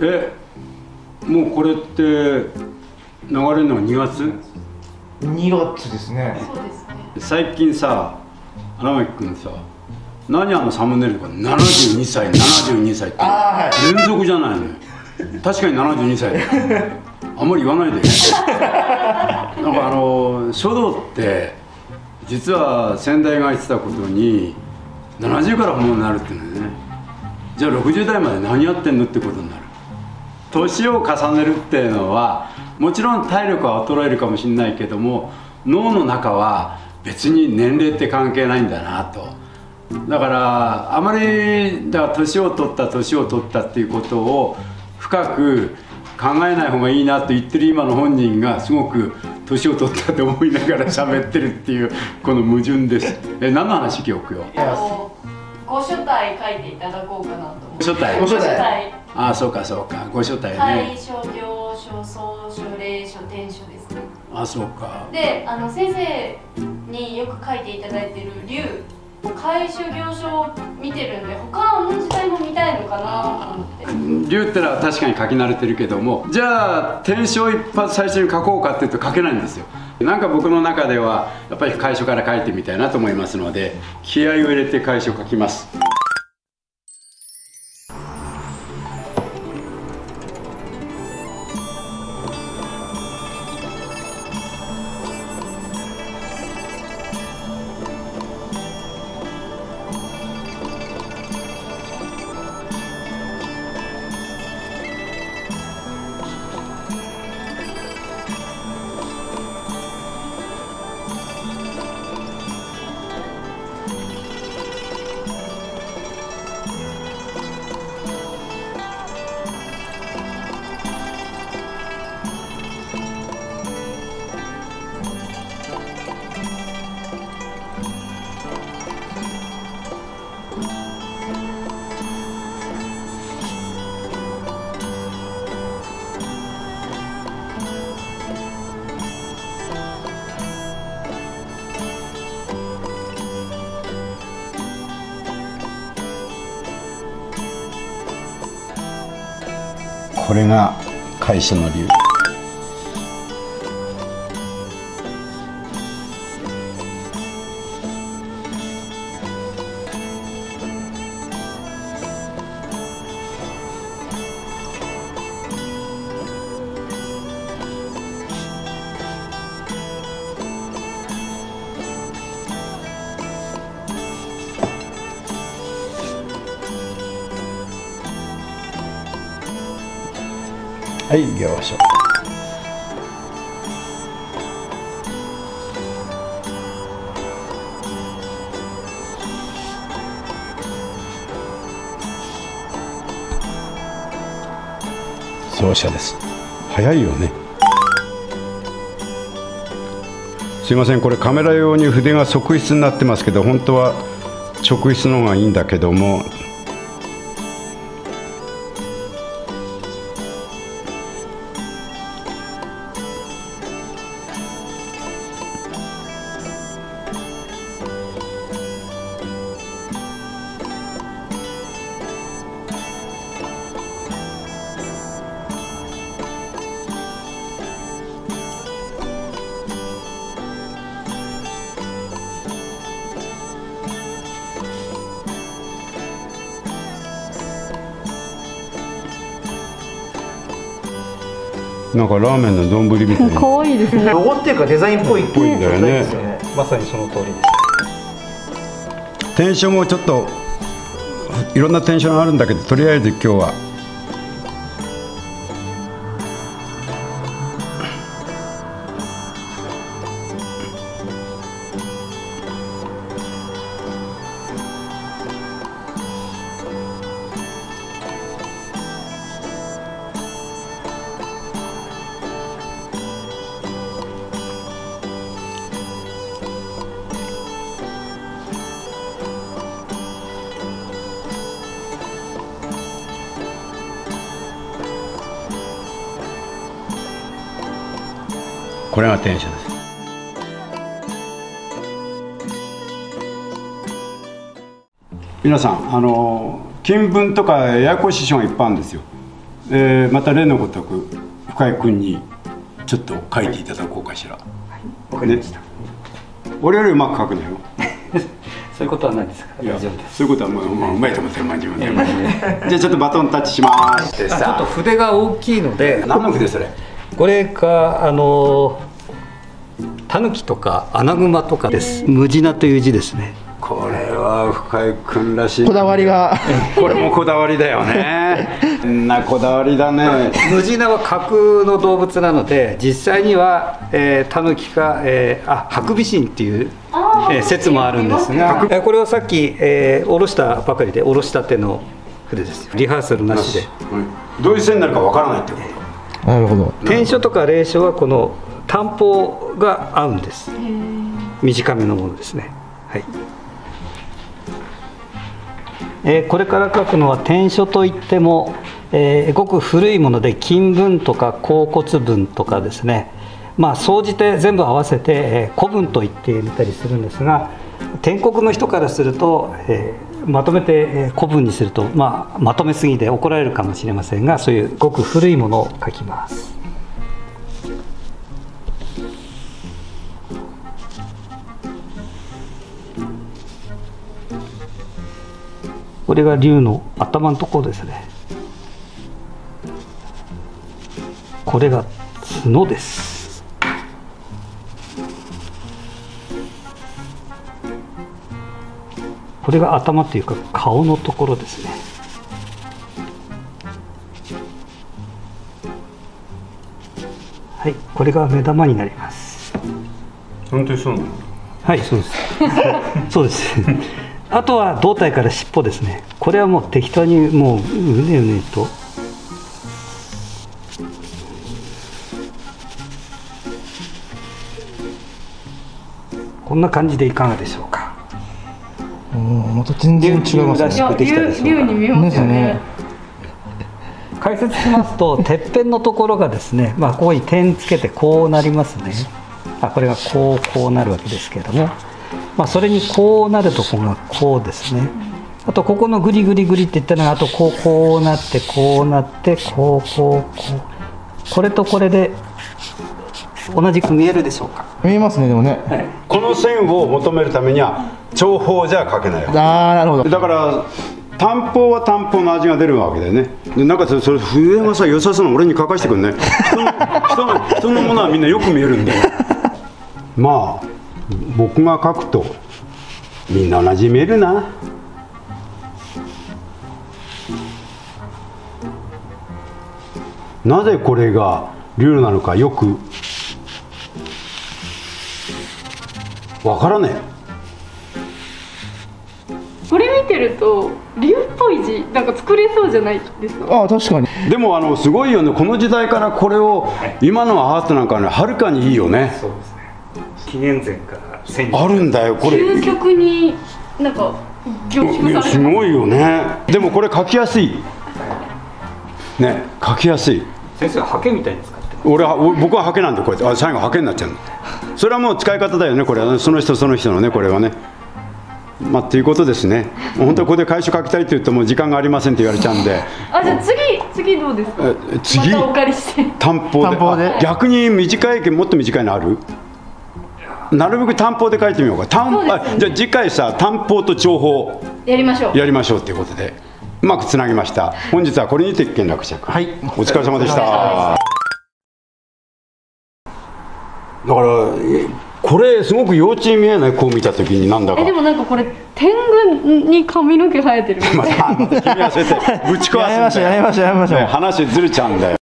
もうこれって流れるのは2月 ？2月ですね。 そうですね。 最近さ、荒牧君さ、何サムネイルとか72歳72歳って連続じゃないのよ。確かに72歳だよ。あんまり言わないで。なんか書道って実は先代が言ってたことに70から本物になるっていうのね。じゃあ60代まで何やってんのってことになる。年を重ねるっていうのはもちろん体力は衰えるかもしれないけども、脳の中は別に年齢って関係ないんだなと。だからあまり年を取ったっていうことを深く考えない方がいいなと言ってる今の本人がすごく年を取ったと思いながら喋ってるっていうこの矛盾です。何の話記憶よ。 ご書体書いていただこうかなと思って。 ご書体。ああ、そうかそうか、ご書体ね。 楷書、行書、草書、隷書、篆書ですね。 あ、そうか。 で、先生によく書いていただいてる龍、楷書行書を見てるんで、他の時代も見たいのかなと思って。 龍ってのは確かに書き慣れてるけども、じゃあ篆書を一発最初に書こうかっていうと書けないんですよ。なんか僕の中ではやっぱり楷書から書いてみたいなと思いますので、気合を入れて楷書を書きます。これが楷書の龍。はい、行書。走者です。早いよね。すいません、これカメラ用に筆が側筆になってますけど、本当は直筆の方がいいんだけども。なんかラーメンの丼みたいな。 可愛いですね。 ロゴっていうかデザインっぽいんだよね。 まさにその通りです。 テンションもちょっといろんなテンションあるんだけど、とりあえず今日はこれが篆書です。皆さん金文とかややこしい書がいっぱいあるんですよ。 また例のごとく深井君にちょっと書いていただこうかしら。 わかりました。 俺よりうまく書くなよ。 そういうことはないですから。大丈夫です。 そういうことはもううまいと思ってる、自分で。じゃあちょっとバトンタッチしますってちょっとさ。 筆が大きいので、 何の筆それ？ これがタヌキとかアナグマとかです。ムジナという字ですね。 これは深井君らしい。 こだわりが。 これもこだわりだよね。んなこだわりだね。 ムジナは架空の動物なので、実際にはタヌキかハクビシンっていう説もあるんですが、これはさっき下ろしたばかりで下ろしたての筆ですよ。リハーサルなしで。 どういう線になるかわからないってこと。 なるほど。 篆書とか隷書はこの単方が合うんです。短めのものですね。はい。これから書くのは篆書といっても、ごく古いもので金文とか甲骨文とかですね、総じて全部合わせて、古文と言ってみたりするんですが、篆刻の人からすると、まとめて、古文にすると、まとめすぎで怒られるかもしれませんが、そういうごく古いものを書きます。これが竜の頭のところですね。これが角です。これが頭というか顔のところですね。はい、これが目玉になります。 本当にそうなの？ はい、そうです。そうです。あとは胴体から尻尾ですね。これはもう適当にもううねうねと。こんな感じでいかがでしょうか。 また全然違いますね。 竜に見えますよね。 解説しますとてっぺんのところがですね、ここに点つけてこうなりますね。これがこうなるわけですけれども。それにこうなるとこがこうですね。あとここのグリグリグリって言ったのがあとこうなってこうなってこれとこれで同じく見えるでしょうか。 見えますね。でもね、 この線を求めるためには長方じゃ書けないよ。 なるほど。 だから単方は単方の味が出るわけだよね。でなんかそれ筆がさ良さそうな俺に書かしてくんね。人のものはみんなよく見えるんだよ。僕が書くとみんな同じ見えるな。なぜこれが竜なのかよくわからねえ。 これ見てると竜っぽい字なんか作れそうじゃないですか。 確かに。 でもすごいよね。この時代からこれを今のアートなんかねはるかにいいよね。 そうですね。紀元前からあるんだよこれ。 究極になんか凝縮されてます。 すごいよね。でもこれ書きやすいね。書きやすい。 先生はハケみたいに使ってます。 僕はハケなんでこうやって最後ハケになっちゃうの。それはもう使い方だよね。これはその人のねこれはね。っていうことですね。本当にここで楷書書きたいって言っても時間がありませんって言われちゃうんで。 じゃあ次どうですか。 次またお借りして単方で。逆に短いもっと短いのある？なるべく単方で書いてみようか。じゃあ次回さ単方と長方やりましょうっていうことでうまくつなぎました。本日はこれにて一件落着。はい、お疲れ様でした。だからこれすごく幼稚に見えない？こう見た時になんだか。 でもなんかこれ天狗に髪の毛生えてるみたいな。 君はそうやってぶち壊すんだよ。 やりましょう。 話ずれちゃうんだよ。